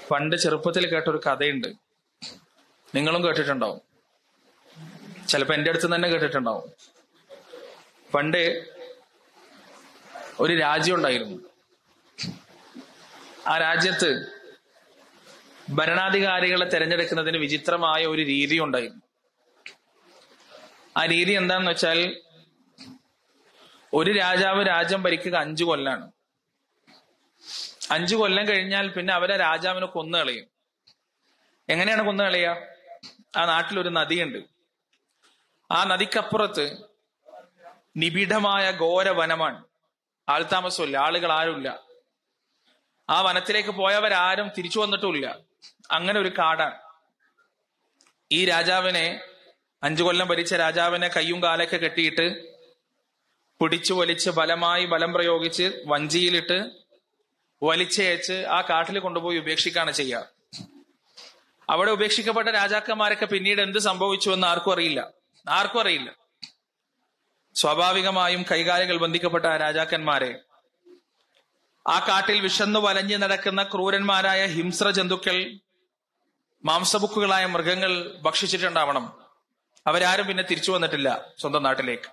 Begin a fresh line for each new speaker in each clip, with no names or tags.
പണ്ട് ചെറുപ്പത്തിൽ കേട്ടൊരു കഥയുണ്ട്. നിങ്ങളും കേട്ടിട്ടുണ്ടാവും, ചിലപ്പോ എന്റെ അടുത്ത് തന്നെ കേട്ടിട്ടുണ്ടാവും. പണ്ട് ഒരു രാജ്യം ഉണ്ടായിരുന്നു. ആ രാജ്യത്ത് ഭരണാധികാരികളെ തെരഞ്ഞെടുക്കുന്നതിന് വിചിത്രമായ ഒരു രീതി ഉണ്ടായിരുന്നു. ആ രീതി എന്താണെന്ന് വെച്ചാൽ, ഒരു രാജാവ് രാജ്യം ഭരിക്കുക 5 കൊല്ലാണ്. 5 കൊല്ലം കഴിഞ്ഞാൽ പിന്നെ അവരെ രാജാവിനെ കൊന്നുകളയും. എങ്ങനെയാണ് കൊന്നുകളയുക? ആ നാട്ടിലൊരു നദിയുണ്ട്. ആ നദിക്കപ്പുറത്ത് നിബിഡമായ ഘോര വനമാണ്. ആൾതാമസമില്ല, ആളുകൾ ആരുമില്ല. ആ വനത്തിലേക്ക് പോയവരാരും തിരിച്ചു വന്നിട്ടുമില്ല. അങ്ങനെ ഒരു കാടാണ്. ഈ രാജാവിനെ, 5 കൊല്ലം ഭരിച്ച രാജാവിനെ കയ്യും കാലൊക്കെ കെട്ടിയിട്ട് പിടിച്ചു വലിച്ച് ബലം പ്രയോഗിച്ച് വഞ്ചിയിലിട്ട് വലിച്ചയച്ച് ആ കാട്ടിൽ കൊണ്ടുപോയി ഉപേക്ഷിക്കുകയാണ് ചെയ്യുക. അവിടെ ഉപേക്ഷിക്കപ്പെട്ട രാജാക്കന്മാരൊക്കെ പിന്നീട് എന്ത് സംഭവിച്ചു എന്ന് ആർക്കും അറിയില്ല. സ്വാഭാവികമായും കൈകാലുകൾ ബന്ധിക്കപ്പെട്ട ആ രാജാക്കന്മാരെ ആ കാട്ടിൽ വിശന്നു വലഞ്ഞു നടക്കുന്ന ക്രൂരന്മാരായ ഹിംസ്ര ജന്തുക്കൾ, മാംസബുക്കുകളായ മൃഗങ്ങൾ ഭക്ഷിച്ചിട്ടുണ്ടാവണം. അവരാരും പിന്നെ തിരിച്ചു വന്നിട്ടില്ല സ്വന്തം നാട്ടിലേക്ക്.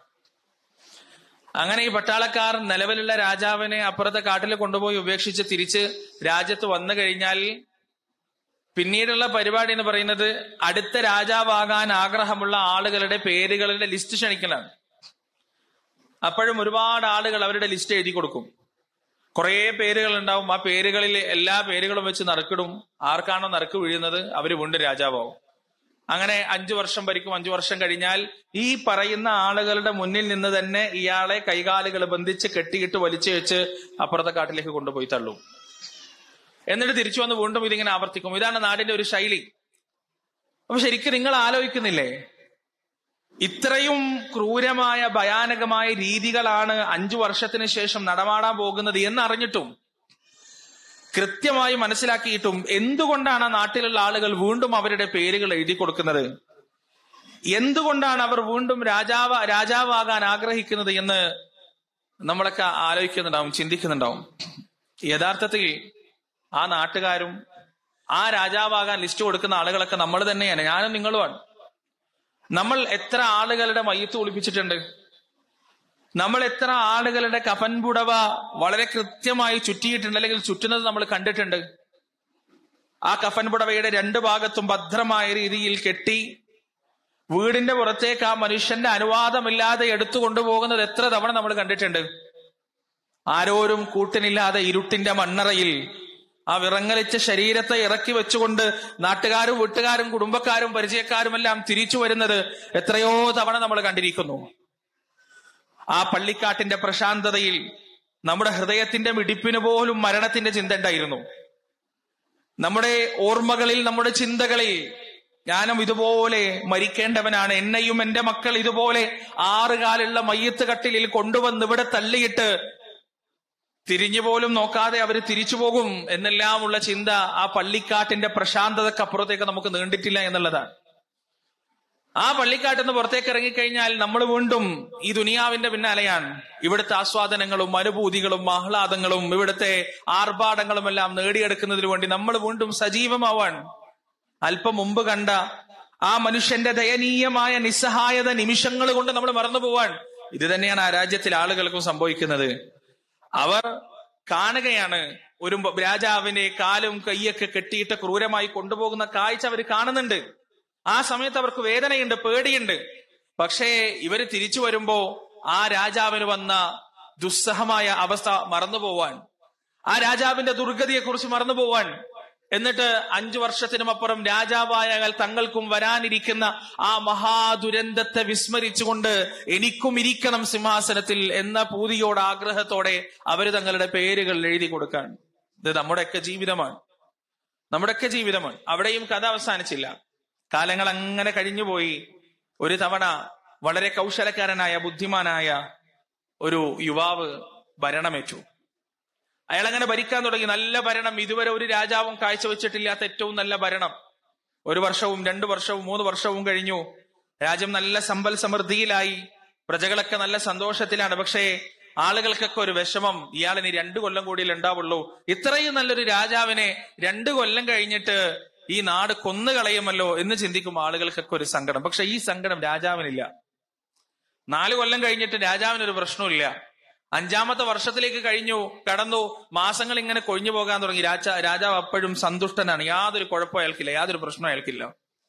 അങ്ങനെ ഈ പട്ടാളക്കാർ നിലവിലുള്ള രാജാവിനെ അപ്പുറത്തെ കാട്ടിൽ കൊണ്ടുപോയി ഉപേക്ഷിച്ച് തിരിച്ച് രാജ്യത്ത് വന്നു കഴിഞ്ഞാൽ പിന്നീടുള്ള പരിപാടി എന്ന് പറയുന്നത് അടുത്ത രാജാവാകാൻ ആഗ്രഹമുള്ള ആളുകളുടെ പേരുകളുടെ ലിസ്റ്റ് ക്ഷണിക്കലാണ്. അപ്പോഴും ഒരുപാട് ആളുകൾ അവരുടെ ലിസ്റ്റ് എഴുതി കൊടുക്കും. കുറെ പേരുകൾ ഉണ്ടാവും. ആ പേരുകളിൽ എല്ലാ പേരുകളും വെച്ച് നറുക്കിടും. ആർക്കാണോ നറുക്ക് വീഴുന്നത് അവര് വീണ്ടും രാജാവാകും. അങ്ങനെ 5 വർഷം ഭരിക്കും. 5 വർഷം കഴിഞ്ഞാൽ ഈ പറയുന്ന ആളുകളുടെ മുന്നിൽ നിന്ന് തന്നെ ഇയാളെ കൈകാലുകൾ ബന്ധിച്ച് കെട്ടിയിട്ട് വലിച്ചു വെച്ച് അപ്പുറത്തെ കാട്ടിലേക്ക് കൊണ്ടുപോയി തള്ളും. എന്നിട്ട് തിരിച്ചു വന്ന് വീണ്ടും ഇതിങ്ങനെ ആവർത്തിക്കും. ഇതാണ് നാടിന്റെ ഒരു ശൈലി. അപ്പൊ ശരിക്കും നിങ്ങൾ ആലോചിക്കുന്നില്ലേ, ഇത്രയും ക്രൂരമായ ഭയാനകമായ രീതികളാണ് 5 വർഷത്തിന് ശേഷം നടമാടാൻ പോകുന്നത് എന്നറിഞ്ഞിട്ടും കൃത്യമായി മനസ്സിലാക്കിയിട്ടും എന്തുകൊണ്ടാണ് ആ നാട്ടിലുള്ള ആളുകൾ വീണ്ടും അവരുടെ പേരുകൾ എഴുതി കൊടുക്കുന്നത്? എന്തുകൊണ്ടാണ് അവർ വീണ്ടും രാജാവാകാൻ ആഗ്രഹിക്കുന്നത് എന്ന് നമ്മളൊക്കെ ആലോചിക്കുന്നുണ്ടാവും, ചിന്തിക്കുന്നുണ്ടാവും. യഥാർത്ഥത്തിൽ ആ നാട്ടുകാരും ആ രാജാവാകാൻ ലിസ്റ്റ് കൊടുക്കുന്ന ആളുകളൊക്കെ നമ്മൾ തന്നെയാണ്, ഞാനും നിങ്ങളുമാണ്. നമ്മൾ എത്ര ആളുകളുടെ മയ്യത്ത് ഒളിപ്പിച്ചിട്ടുണ്ട്? നമ്മൾ എത്ര ആളുകളുടെ കഫൻ പുടവ വളരെ കൃത്യമായി ചുറ്റിയിട്ടുണ്ട്, അല്ലെങ്കിൽ ചുറ്റുന്നത് നമ്മൾ കണ്ടിട്ടുണ്ട്? ആ കഫൻ പുടവയുടെ 2 ഭാഗത്തും ഭദ്രമായ രീതിയിൽ കെട്ടി വീടിന്റെ പുറത്തേക്ക് ആ മനുഷ്യന്റെ അനുവാദമില്ലാതെ എടുത്തു കൊണ്ടുപോകുന്നത് എത്ര തവണ നമ്മൾ കണ്ടിട്ടുണ്ട്? ആരോരും കൂട്ടിനില്ലാതെ ഇരുട്ടിന്റെ മണ്ണറയിൽ ആ വിറങ്ങലിച്ച ശരീരത്തെ ഇറക്കി വെച്ചുകൊണ്ട് നാട്ടുകാരും വീട്ടുകാരും കുടുംബക്കാരും പരിചയക്കാരും എല്ലാം തിരിച്ചു വരുന്നത് എത്രയോ തവണ നമ്മൾ കണ്ടിരിക്കുന്നു. ആ പള്ളിക്കാട്ടിന്റെ പ്രശാന്തതയിൽ നമ്മുടെ ഹൃദയത്തിന്റെ മിടിപ്പിന് പോലും മരണത്തിന്റെ ചിന്ത ഉണ്ടായിരുന്നു. നമ്മുടെ ഓർമ്മകളിൽ, നമ്മുടെ ചിന്തകളിൽ ഞാനും ഇതുപോലെ മരിക്കേണ്ടവനാണ്, എന്നെയും എന്റെ മക്കൾ ഇതുപോലെ 6 കാലുള്ള മയ്യത്ത് കട്ടിലിൽ കൊണ്ടുവന്ന് ഇവിടെ തള്ളിയിട്ട് തിരിഞ്ഞു പോലും നോക്കാതെ അവർ തിരിച്ചു പോകും എന്നെല്ലാമുള്ള ചിന്ത ആ പള്ളിക്കാട്ടിന്റെ പ്രശാന്തതക്കപ്പുറത്തേക്ക് നമുക്ക് നീണ്ടിട്ടില്ല എന്നുള്ളതാണ്. ആ പള്ളിക്കാട്ടിൽ നിന്ന് പുറത്തേക്ക് ഇറങ്ങിക്കഴിഞ്ഞാൽ നമ്മൾ വീണ്ടും ഈ ദുനിയാവിന്റെ പിന്നാലെയാണ്. ഇവിടുത്തെ ആസ്വാദനങ്ങളും അനുഭൂതികളും ആഹ്ലാദങ്ങളും ഇവിടുത്തെ ആർഭാടങ്ങളും എല്ലാം നേടിയെടുക്കുന്നതിന് വേണ്ടി നമ്മൾ വീണ്ടും സജീവമാവാൻ. അല്പം മുമ്പ് കണ്ട ആ മനുഷ്യന്റെ ദയനീയമായ നിസ്സഹായത നിമിഷങ്ങൾ കൊണ്ട് നമ്മൾ മറന്നുപോവാൻ. ഇത് തന്നെയാണ് ആ രാജ്യത്തിലെ ആളുകൾക്കും സംഭവിക്കുന്നത്. അവർ കാണുകയാണ്, ഒരു രാജാവിനെ കാലും കൈയൊക്കെ കെട്ടിയിട്ട് ക്രൂരമായി കൊണ്ടുപോകുന്ന കാഴ്ച അവർ കാണുന്നുണ്ട്. ആ സമയത്ത് അവർക്ക് വേദനയുണ്ട്, പേടിയുണ്ട്. പക്ഷേ ഇവര് തിരിച്ചു വരുമ്പോ ആ രാജാവിന് വന്ന ദുസ്സഹമായ അവസ്ഥ മറന്നുപോവാൻ, ആ രാജാവിന്റെ ദുർഗതിയെക്കുറിച്ച് മറന്നുപോവാൻ. എന്നിട്ട് 5 വർഷത്തിനുമപ്പുറം രാജാവായാൽ തങ്ങൾക്കും വരാനിരിക്കുന്ന ആ മഹാദുരന്തത്തെ വിസ്മരിച്ചുകൊണ്ട് എനിക്കും ഇരിക്കണം സിംഹാസനത്തിൽ എന്ന പൂതിയോടെ, ആഗ്രഹത്തോടെ അവര് തങ്ങളുടെ പേരുകൾ എഴുതി കൊടുക്കാൻ. ഇത് നമ്മുടെയൊക്കെ ജീവിതമാണ്. അവിടെയും കഥ അവസാനിച്ചില്ല. കാലങ്ങൾ അങ്ങനെ കഴിഞ്ഞുപോയി. ഒരു തവണ വളരെ കൗശലക്കാരനായ ബുദ്ധിമാനായ ഒരു യുവാവ് ഭരണമേറ്റു. അയാൾ അങ്ങനെ ഭരിക്കാൻ തുടങ്ങി. നല്ല ഭരണം, ഇതുവരെ ഒരു രാജാവും കാഴ്ചവെച്ചിട്ടില്ലാത്ത ഏറ്റവും നല്ല ഭരണം. 1 വർഷവും 2 വർഷവും 3 വർഷവും കഴിഞ്ഞു. രാജ്യം നല്ല സമ്പൽ സമൃദ്ധിയിലായി, പ്രജകളൊക്കെ നല്ല സന്തോഷത്തിലാണ്. പക്ഷേ ആളുകൾക്കൊക്കെ ഒരു വിഷമം, ഇയാളിനി 2 കൊല്ലം കൂടിയല്ലേ ഉണ്ടാവുള്ളൂ, ഇത്രയും നല്ലൊരു രാജാവിനെ 2 കൊല്ലം കഴിഞ്ഞിട്ട് ഈ നാട് കൊന്നുകളയുമല്ലോ എന്ന് ചിന്തിക്കും ആളുകൾക്കൊക്കെ ഒരു സങ്കടം. പക്ഷെ ഈ സങ്കടം രാജാവിനില്ല. 4 കൊല്ലം കഴിഞ്ഞിട്ട് രാജാവിനൊരു പ്രശ്നമില്ല. 5ാമത്തെ വർഷത്തിലേക്ക് കടന്നു, മാസങ്ങൾ ഇങ്ങനെ കൊഴിഞ്ഞു പോകാൻ തുടങ്ങി. രാജാവ് അപ്പോഴും സന്തുഷ്ടനാണ്. യാതൊരു കുഴപ്പവും അയാൾക്കില്ല, യാതൊരു പ്രശ്നവും അയാൾക്കില്ല.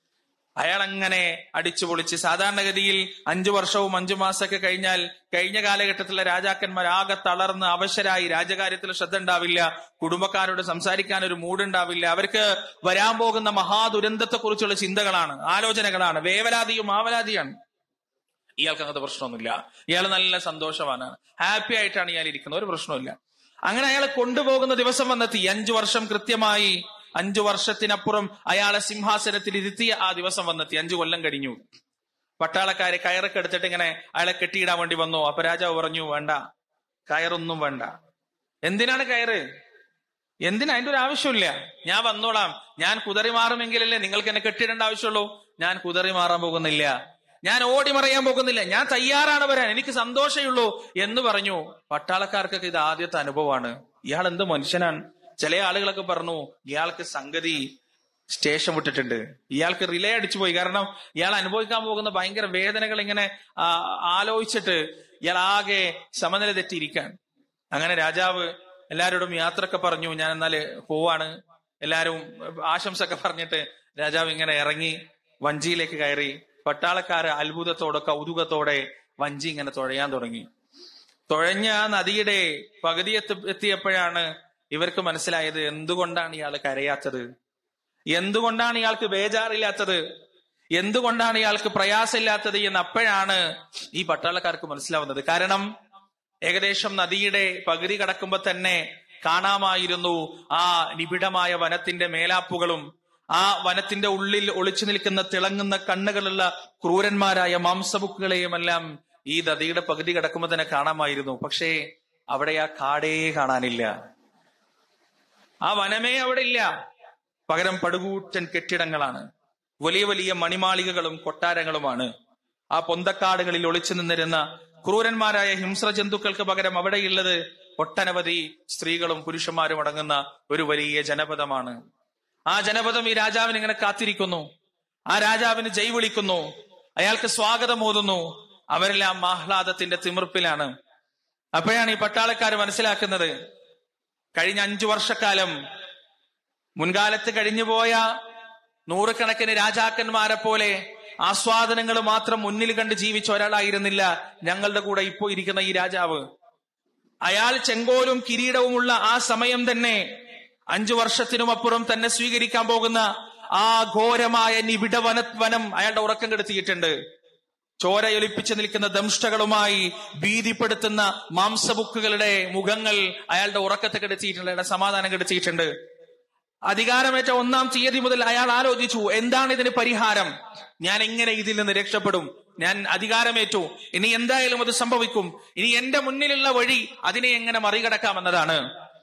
അയാൾ അങ്ങനെ അടിച്ചു പൊളിച്ച്, സാധാരണഗതിയിൽ 5 വർഷവും 5 മാസമൊക്കെ കഴിഞ്ഞാൽ കഴിഞ്ഞ കാലഘട്ടത്തിലെ രാജാക്കന്മാർ ആകെ തളർന്ന് അവശരായി, രാജകാര്യത്തിൽ ശ്രദ്ധ ഉണ്ടാവില്ല, കുടുംബക്കാരോട് സംസാരിക്കാൻ ഒരു മൂടുണ്ടാവില്ല, അവർക്ക് വരാൻ പോകുന്ന മഹാദുരന്തത്തെ കുറിച്ചുള്ള ചിന്തകളാണ്, ആലോചനകളാണ്, വേവലാതിയും ആവലാതിയാണ്. ഇയാൾക്ക് അങ്ങനത്തെ പ്രശ്നമൊന്നുമില്ല. ഇയാൾ നല്ല സന്തോഷവാനാണ്, ഹാപ്പി ആയിട്ടാണ് ഇയാൾ ഇരിക്കുന്നത്, ഒരു പ്രശ്നമില്ല. അങ്ങനെ അയാളെ കൊണ്ടുപോകുന്ന ദിവസം വന്നെത്തി. 5 വർഷം കൃത്യമായി, 5 വർഷത്തിനപ്പുറം അയാളെ സിംഹാസനത്തിൽ ഇരുത്തിയ ആ ദിവസം വന്നെത്തി. 5 കൊല്ലം കഴിഞ്ഞു. പട്ടാളക്കാരെ കയറൊക്കെ എടുത്തിട്ട് ഇങ്ങനെ അയാളെ കെട്ടിയിടാൻ വേണ്ടി വന്നു. അപ്പൊ രാജാവ് പറഞ്ഞു, വേണ്ട, കയറൊന്നും വേണ്ട. എന്തിനാണ് കയറ്? എന്തിനാ? അതിന്റെ ഒരു ആവശ്യമില്ല. ഞാൻ വന്നോളാം, ഞാൻ കുതറി മാറുമെങ്കിലല്ലേ നിങ്ങൾക്ക് എന്നെ കെട്ടിയിടേണ്ട ആവശ്യമുള്ളൂ. ഞാൻ കുതറി മാറാൻ പോകുന്നില്ല, ഞാൻ ഓടി മറയാൻ പോകുന്നില്ല, ഞാൻ തയ്യാറാണ് വരാൻ, എനിക്ക് സന്തോഷമുള്ളൂ എന്ന് പറഞ്ഞു. പട്ടാളക്കാർക്കൊക്കെ ഇത് ആദ്യത്തെ അനുഭവമാണ്. ഇയാൾ എന്ത് മനുഷ്യനാണ്. ചില ആളുകളൊക്കെ പറഞ്ഞു, ഇയാൾക്ക് സംഗതി സ്റ്റേഷൻ വിട്ടിട്ടുണ്ട്, ഇയാൾക്ക് റിലേ അടിച്ചു പോയി. കാരണം ഇയാൾ അനുഭവിക്കാൻ പോകുന്ന ഭയങ്കര വേദനകൾ ഇങ്ങനെ ആലോചിച്ചിട്ട് ഇയാൾ ആകെ സമനില തെറ്റിയിരിക്കാൻ. അങ്ങനെ രാജാവ് എല്ലാവരോടും യാത്രയൊക്കെ പറഞ്ഞു, ഞാൻ എന്നാല് പോവാണ്. എല്ലാരും ആശംസ ഒക്കെ പറഞ്ഞിട്ട് രാജാവ് ഇങ്ങനെ ഇറങ്ങി വഞ്ചിയിലേക്ക് കയറി. പട്ടാളക്കാര് അത്ഭുതത്തോടെ കൗതുകത്തോടെ വഞ്ചി ഇങ്ങനെ തുഴയാൻ തുടങ്ങി. തുഴഞ്ഞ ആ നദിയുടെ പകുതി എത്തിയപ്പോഴാണ് ഇവർക്ക് മനസ്സിലായത് എന്തുകൊണ്ടാണ് ഇയാൾ കരയാത്തത്, എന്തുകൊണ്ടാണ് ഇയാൾക്ക് ബേജാറില്ലാത്തത്, എന്തുകൊണ്ടാണ് ഇയാൾക്ക് പ്രയാസമില്ലാത്തത് എന്ന് അപ്പോഴാണ് ഈ പട്ടാളക്കാർക്ക് മനസ്സിലാവുന്നത്. കാരണം ഏകദേശം നദിയുടെ പകുതി കടക്കുമ്പോ തന്നെ കാണാമായിരുന്നു ആ നിബിഡമായ വനത്തിന്റെ മേലാപ്പുകളും ആ വനത്തിന്റെ ഉള്ളിൽ ഒളിച്ചു നിൽക്കുന്ന തിളങ്ങുന്ന കണ്ണുകളുള്ള ക്രൂരന്മാരായ മാംസബുക്കുകളെയുമെല്ലാം ഈ നദിയുടെ പകുതി കിടക്കുമ്പോൾ തന്നെ കാണാമായിരുന്നു. പക്ഷേ അവിടെ ആ കാടേ കാണാനില്ല, ആ വനമേ അവിടെ ഇല്ല. പകരം പടുകൂറ്റൻ കെട്ടിടങ്ങളാണ്, വലിയ വലിയ മണിമാളികകളും കൊട്ടാരങ്ങളുമാണ്. ആ പൊന്തക്കാടുകളിൽ ഒളിച്ചു നിന്നിരുന്ന ക്രൂരന്മാരായ ഹിംസ്ര ജന്തുക്കൾക്ക് പകരം അവിടെയുള്ളത് ഒട്ടനവധി സ്ത്രീകളും പുരുഷന്മാരും അടങ്ങുന്ന ഒരു വലിയ ജനപദമാണ്. ആ ജനപദം ഈ രാജാവിന് ഇങ്ങനെ കാത്തിരിക്കുന്നു. ആ രാജാവിന് ജയ് വിളിക്കുന്നു, അയാൾക്ക് സ്വാഗതം ഓതുന്നു. അവരെല്ലാം ആഹ്ലാദത്തിന്റെ തിമിർപ്പിലാണ്. അപ്പോഴാണ് ഈ പട്ടാളക്കാർ മനസ്സിലാക്കുന്നത്, കഴിഞ്ഞ 5 വർഷക്കാലം മുൻകാലത്ത് കഴിഞ്ഞുപോയ 100 കണക്കിന് രാജാക്കന്മാരെ പോലെ ആസ്വാദനങ്ങൾ മാത്രം മുന്നിൽ കണ്ട് ജീവിച്ച ഒരാളായിരുന്നില്ല ഞങ്ങളുടെ കൂടെ ഇപ്പോ ഇരിക്കുന്ന ഈ രാജാവ്. അയാൾ ചെങ്കോലും കിരീടവുമുള്ള ആ സമയം തന്നെ 5 വർഷത്തിനുമപ്പുറം തന്നെ സ്വീകരിക്കാൻ പോകുന്ന ആ ഘോരമായ നിബിഡ വനം അയാളുടെ ഉറക്കം കെടുത്തിയിട്ടുണ്ട്. ചോരയൊലിപ്പിച്ചു നിൽക്കുന്ന ദംഷ്ടകളുമായി ഭീതിപ്പെടുത്തുന്ന മാംസബുക്കുകളുടെ മുഖങ്ങൾ അയാളുടെ ഉറക്കത്തെ കെടുത്തിയിട്ടുണ്ട്, അയാളുടെ സമാധാനം കെടുത്തിയിട്ടുണ്ട്. അധികാരമേറ്റ 1-ാം തീയതി മുതൽ അയാൾ ആലോചിച്ചു, എന്താണ് ഇതിന് പരിഹാരം, ഞാൻ എങ്ങനെ ഇതിൽ നിന്ന് രക്ഷപ്പെടും, ഞാൻ അധികാരമേറ്റു, ഇനി എന്തായാലും അത് സംഭവിക്കും, ഇനി എന്റെ മുന്നിലുള്ള വഴി അതിനെ എങ്ങനെ മറികടക്കാമെന്നതാണ്.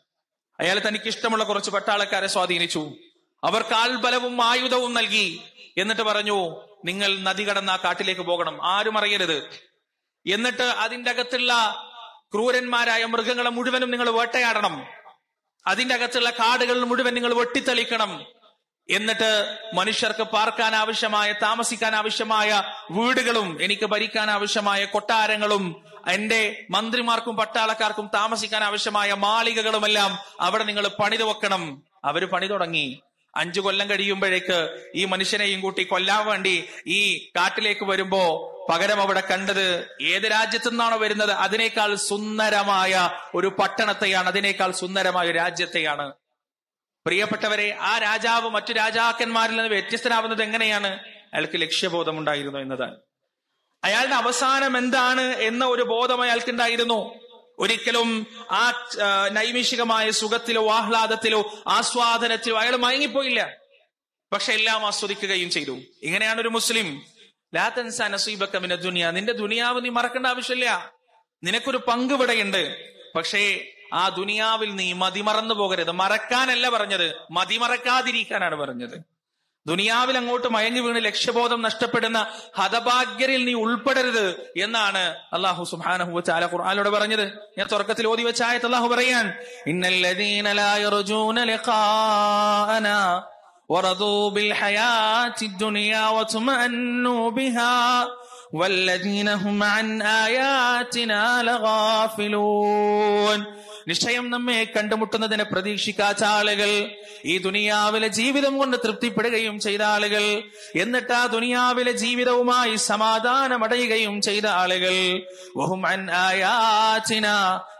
അയാൾ തനിക്ക് ഇഷ്ടമുള്ള കുറച്ച് പട്ടാളക്കാരെ സ്വാധീനിച്ചു. അവർക്ക് ആൾബലവും ആയുധവും നൽകി. എന്നിട്ട് പറഞ്ഞു, നിങ്ങൾ നദി കടന്ന് ആ കാട്ടിലേക്ക് പോകണം, ആരും അറിയരുത്. എന്നിട്ട് അതിന്റെ അകത്തുള്ള ക്രൂരന്മാരായ മൃഗങ്ങളെ മുഴുവനും നിങ്ങൾ വേട്ടയാടണം, അതിന്റെ അകത്തുള്ള കാടുകൾ മുഴുവൻ നിങ്ങൾ വെട്ടിത്തെളിക്കണം. എന്നിട്ട് മനുഷ്യർക്ക് പാർക്കാൻ ആവശ്യമായ, താമസിക്കാൻ ആവശ്യമായ വീടുകളും എനിക്ക് ഭരിക്കാൻ ആവശ്യമായ കൊട്ടാരങ്ങളും എന്റെ മന്ത്രിമാർക്കും പട്ടാളക്കാർക്കും താമസിക്കാൻ ആവശ്യമായ മാളികകളുമെല്ലാം അവിടെ നിങ്ങൾ പണിതു വെക്കണം. അവര് പണി തുടങ്ങി. 5 കൊല്ലം കഴിയുമ്പോഴേക്ക് ഈ മനുഷ്യനെയും കൂട്ടി കൊല്ലാൻ വേണ്ടി ഈ കാട്ടിലേക്ക് വരുമ്പോ പകരം അവിടെ കണ്ടത് ഏത് രാജ്യത്തു നിന്നാണോ വരുന്നത് അതിനേക്കാൾ സുന്ദരമായ ഒരു പട്ടണത്തെയാണ്, അതിനേക്കാൾ സുന്ദരമായ ഒരു രാജ്യത്തെയാണ്. പ്രിയപ്പെട്ടവരെ, ആ രാജാവ് മറ്റു രാജാക്കന്മാരിൽ നിന്ന് വ്യത്യസ്തനാവുന്നത് എങ്ങനെയാണ്? അയാൾക്ക് ലക്ഷ്യബോധം ഉണ്ടായിരുന്നു എന്നതാണ്. അയാളുടെ അവസാനം എന്താണ് എന്ന ഒരു ബോധം അയാൾക്കുണ്ടായിരുന്നു. ഒരിക്കലും ആ നൈമിഷികമായ സുഖത്തിലോ ആഹ്ലാദത്തിലോ ആസ്വാദനത്തിലോ അയാൾ മയങ്ങിപ്പോയില്ല. പക്ഷെ എല്ലാം ആസ്വദിക്കുകയും ചെയ്തു. ഇങ്ങനെയാണ് ഒരു മുസ്ലിം. ലാ തൻസാ നസീബക മിന ദുനിയ, നിന്റെ ദുനിയാവ് നീ മറക്കേണ്ട ആവശ്യമില്ല, നിനക്കൊരു പങ്ക് ഇവിടെയുണ്ട്. പക്ഷേ ആ ദുനിയാവിൽ നീ മതിമറന്നു പോകരുത്. മറക്കാനല്ല പറഞ്ഞത്, മതിമറക്കാതിരിക്കാനാണ് പറഞ്ഞത്. ദുനിയാവിൽ അങ്ങോട്ട് മയങ്ങി വീണ് ലക്ഷ്യബോധം നഷ്ടപ്പെടുന്ന ഹതഭാഗ്യരിൽ നീ ഉൾപ്പെടരുത് എന്നാണ് അല്ലാഹു സുബ്ഹാനഹു വ തആല ഖുർആനിലൂടെ പറഞ്ഞത്. ഞാൻ തുടക്കത്തിൽ ഓതി വെച്ച ആയത്ത് അല്ലാഹു പറയാൻ, ഇന്നല്ലദീന ലാ യർജൂന ലിഖാഅനാ വറദൂ ബിൽ ഹയാത്തിദ് ദുനിയാ വതുമഅന്നു ബിഹാ വല്ലദീന ഹും അൻ ആയാതിനാ ലഗാഫിലൂൻ. നിശ്ചയം നമ്മെ കണ്ടുമുട്ടുന്നതിനെ പ്രതീക്ഷിക്കാത്ത ആളുകൾ, ഈ ദുനിയാവിലെ ജീവിതം കൊണ്ട് തൃപ്തിപ്പെടുകയും ചെയ്ത ആളുകൾ, എന്നിട്ട് ആ ദുനിയാവിലെ ജീവിതവുമായി സമാധാനമടയുകയും ചെയ്ത ആളുകൾ, വഹും അൻ ആയാതിനാ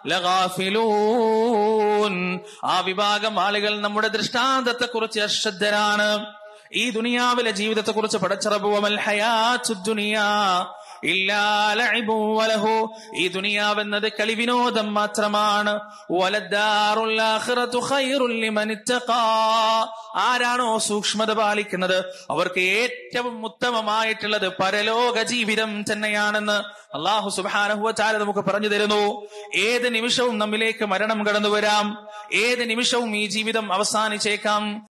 ലഗാഫിലൂൻ, ആ വിഭാഗം ആളുകൾ നമ്മുടെ ദൃഷ്ടാന്തത്തെ കുറിച്ച് അശ്രദ്ധരാണ്. ഈ ദുനിയാവിലെ ജീവിതത്തെ കുറിച്ച് പടച്ചറബ് വമൽ ഹയാത്തുദ് ദുനിയാ ഇല്ലാ ലഅബു വലഹു, ഈ ദുനിയാവെന്നത് കളിവിനോദം മാത്രമാണ്. വലദ്ദാറുൽ ആഖിറതു ഖൈറുൽ ലിമൻ ഇത്തഖാ, ആരാണോ സൂക്ഷ്മത പാലിക്കുന്നത് അവർക്ക് ഏറ്റവും ഉത്തമമായിട്ടുള്ളത് പരലോക ജീവിതം തന്നെയാണെന്ന് അല്ലാഹു സുബ്ഹാനഹു വ തആല നമുക്ക് പറഞ്ഞു തരുന്നു. ഏത് നിമിഷവും നമ്മിലേക്ക് മരണം കടന്നു വരാം, ഏത് നിമിഷവും ഈ ജീവിതം അവസാനിച്ചേക്കാം.